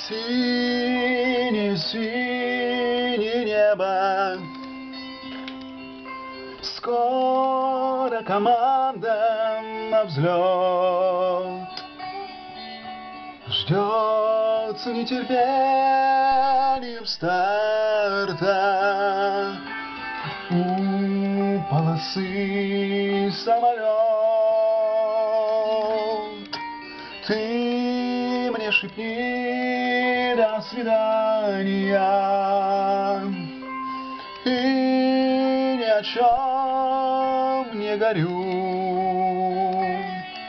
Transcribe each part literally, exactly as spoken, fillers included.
Синее, синее небо, скоро команда на взлет. Ждет с нетерпением старта у полосы самолет. Ты мне шепни до свидания и ни о чем не горюй.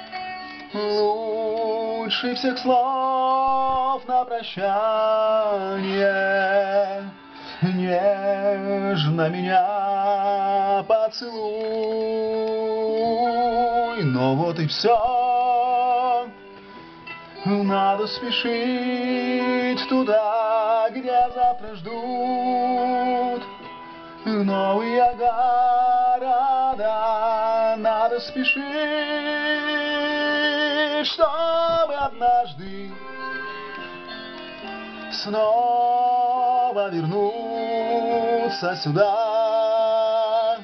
Лучше всех слов на прощание нежно меня поцелуй. Но вот и все. Надо спешить туда, где завтра ждут новые города. Надо спешить, чтобы однажды снова вернуться сюда.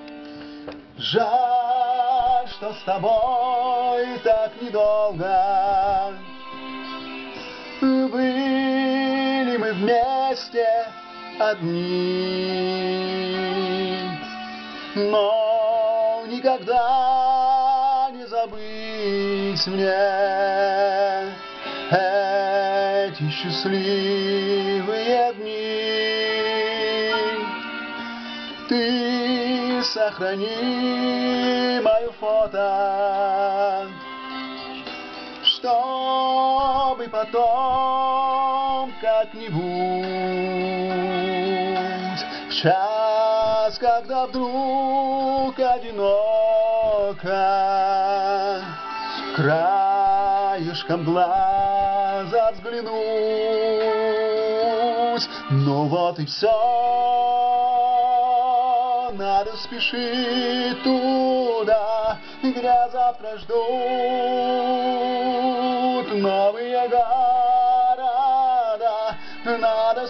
Жаль, что с тобой так недолго были мы вместе одни, но никогда не забыть мне эти счастливые дни. Ты сохрани мое фото, чтобы потом как-нибудь в час, когда вдруг одиноко краешком глаза взглянуть. Ну вот и все. Надо спешить туда, где завтра ждут новые города. Надо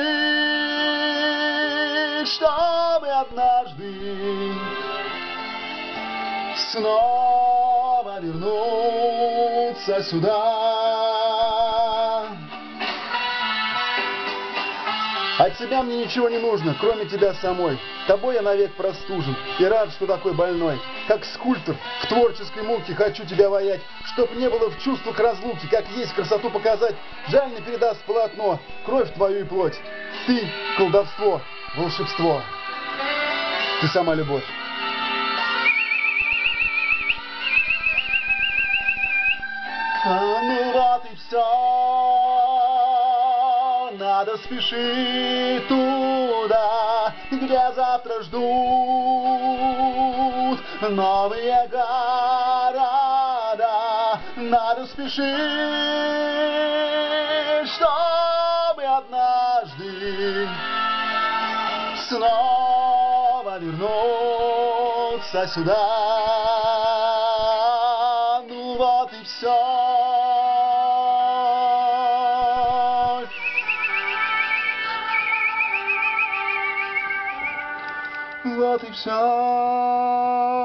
спешить, чтобы однажды снова вернуться сюда. От тебя мне ничего не нужно, кроме тебя самой. Тобой я навек простужен и рад, что такой больной. Как скульптор в творческой муке хочу тебя воять, чтоб не было в чувствах разлуки, как есть красоту показать. Жаль, не передаст полотно кровь твою и плоть. Ты — колдовство, волшебство. Ты сама любовь. А ну вот и все. Надо спешить туда, где завтра ждут новые города. Надо спешить, чтобы однажды снова вернуться сюда. Ну вот и все. Вот и все.